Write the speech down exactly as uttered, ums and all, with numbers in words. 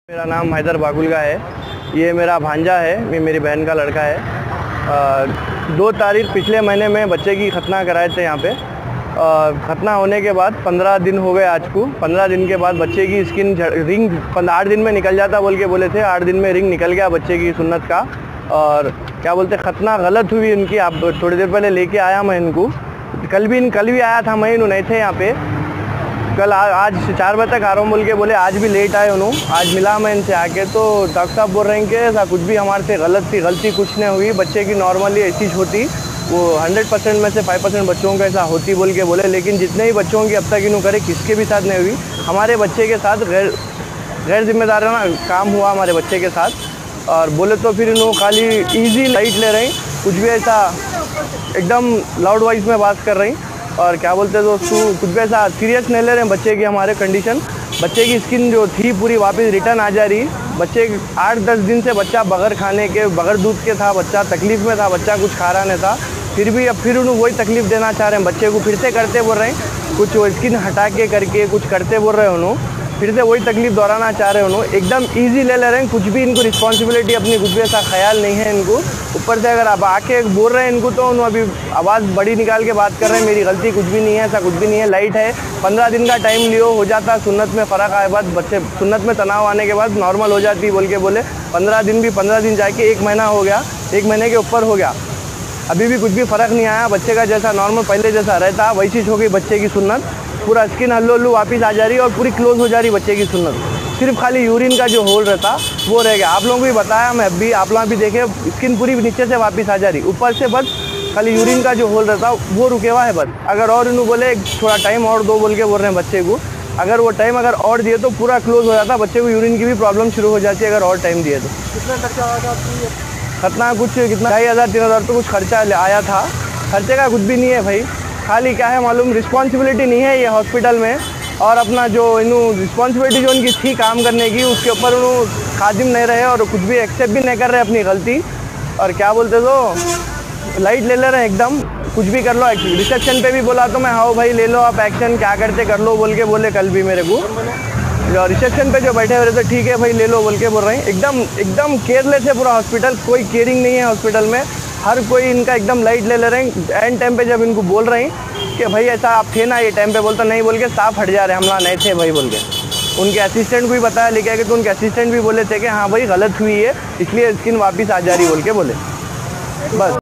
मेरा नाम हैदर बागुलगा है। ये मेरा भांजा है, ये मेरी बहन का लड़का है। आ, दो तारीख पिछले महीने में बच्चे की खतना कराए थे यहाँ पे। खतना होने के बाद पंद्रह दिन हो गए आज को। पंद्रह दिन के बाद बच्चे की स्किन रिंग आठ दिन में निकल जाता बोल के बोले थे। आठ दिन में रिंग निकल गया बच्चे की सुन्नत का। और क्या बोलते खतना गलत हुई इनकी। आप थोड़ी देर पहले लेके आया मैं इनको। कल भी कल भी आया था मैं, इन्होंने नहीं थे यहाँ पे। कल आ, आज चार बजे तक आ रहा हूँ बोल के बोले। आज भी लेट आए उन्होंने। आज मिला मैं इनसे आके तो डॉक्टर साहब बोल रहे हैं कि ऐसा कुछ भी हमारे से गलत थी, गलती कुछ नहीं हुई। बच्चे की नॉर्मली ऐसी होती, वो हंड्रेड परसेंट में से फाइव परसेंट बच्चों का ऐसा होती बोल के बोले। लेकिन जितने ही बच्चों की अब तक इन्हों करे किसके भी साथ नहीं हुई। हमारे बच्चे के साथ गैर गैर जिम्मेदाराना काम हुआ हमारे बच्चे के साथ। और बोले तो फिर इन्होंने खाली ईजी लाइट ले रही, कुछ भी ऐसा एकदम लाउड वॉइस में बात कर रही। और क्या बोलते दोस्तों कुछ भी ऐसा सीरियस नहीं ले रहे हैं बच्चे की हमारे कंडीशन। बच्चे की स्किन जो थी पूरी वापस रिटर्न आ जा रही। बच्चे आठ दस दिन से बच्चा बगैर खाने के बगैर दूध के था, बच्चा तकलीफ़ में था, बच्चा कुछ खा रहा नहीं था। फिर भी अब फिर उन्हें वही तकलीफ़ देना चाह रहे हैं बच्चे को। फिर से करते बोल रहे हैं, कुछ वो स्किन हटा के करके कुछ करते बोल रहे हैं उन्होंने। फिर से वही तकलीफ़ दोहराना चाह रहे हैं उन्होंने। एकदम ईजी ले ले रहे हैं, कुछ भी इनको रिस्पॉन्सिबिलिटी अपनी कुछ भी ऐसा ख्याल नहीं है इनको। ऊपर से अगर आप आके बोल रहे हैं इनको तो उन्होंने अभी आवाज़ बड़ी निकाल के बात कर रहे हैं, मेरी गलती कुछ भी नहीं है, ऐसा कुछ भी नहीं है, लाइट है। पंद्रह दिन का टाइम लियो, हो जाता सुन्नत में फ़र्क आए बाद बच्चे सुन्नत में तनाव आने के बाद नॉर्मल हो जाती बोल के बोले। पंद्रह दिन भी पंद्रह दिन जाके एक महीना हो गया, एक महीने के ऊपर हो गया, अभी भी कुछ भी फ़र्क नहीं आया। बच्चे का जैसा नॉर्मल पहले जैसा रहता वैसी हो गई बच्चे की सुन्नत। पूरा स्किन हल्लू हल्लू वापस आ जा रही है और पूरी क्लोज हो जा रही बच्चे की सुन्नत। सिर्फ खाली यूरिन का जो होल रहता वो रह गया। आप लोगों को भी बताया मैं, अभी आप लोग भी देखे स्किन पूरी नीचे से वापस आ जा रही, ऊपर से बस खाली यूरिन का जो होल रहता वो रुके हुआ है बस। अगर और इन्होंने बोले थोड़ा टाइम और दो बोल के बोल रहे हैं बच्चे को, अगर वो टाइम अगर और दिए तो पूरा क्लोज हो जाता। बच्चे को यूरिन की भी प्रॉब्लम शुरू हो जाती है अगर और टाइम दिए तो। कितना खर्चा आया था आपकी? खतना कुछ कितना ढाई हज़ार तीन हज़ार तो कुछ खर्चा आया था। खर्चे का कुछ भी नहीं है भाई, खाली क्या है मालूम, रिस्पॉन्सिबिलिटी नहीं है ये हॉस्पिटल में। और अपना जो इन्हों रिस्पॉन्सिबिलिटी जो उनकी थी काम करने की, उसके ऊपर उन्होंने खादिम नहीं रहे और कुछ भी एक्सेप्ट भी नहीं कर रहे अपनी गलती। और क्या बोलते तो लाइट ले ले रहे हैं एकदम, कुछ भी कर लो। रिसेप्शन पे भी बोला तो मैं हाँ भाई ले लो आप एक्शन, क्या करते कर लो बोल के बोले कल भी मेरे को। रिसेप्शन पे जो बैठे हुए थे ठीक है भाई ले लो बोल के बोल रहे हैं। एकदम एकदम केयरलेस है पूरा हॉस्पिटल, कोई केयरिंग नहीं है हॉस्पिटल में। हर कोई इनका एकदम लाइट ले ले रहे हैं। एंड टाइम पे जब इनको बोल रहे हैं कि भाई ऐसा आप थे ना ये टाइम पे, बोलता नहीं बोल के साफ हट जा रहे हैं, हमला नहीं थे भाई बोल के। उनके असिस्टेंट को भी बताया लेके आए तो उनके असिस्टेंट भी बोले थे कि हाँ भाई गलत हुई है इसलिए स्किन वापस आ जा रही बोल के बोले बस।